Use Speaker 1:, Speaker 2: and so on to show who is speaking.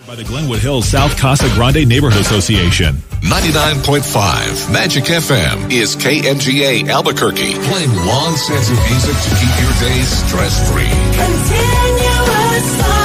Speaker 1: By the Glenwood Hills South Casa Grande Neighborhood Association.
Speaker 2: 99.5 Magic FM is KMGA Albuquerque, playing long sets of music to keep your days stress-free.
Speaker 3: Continuous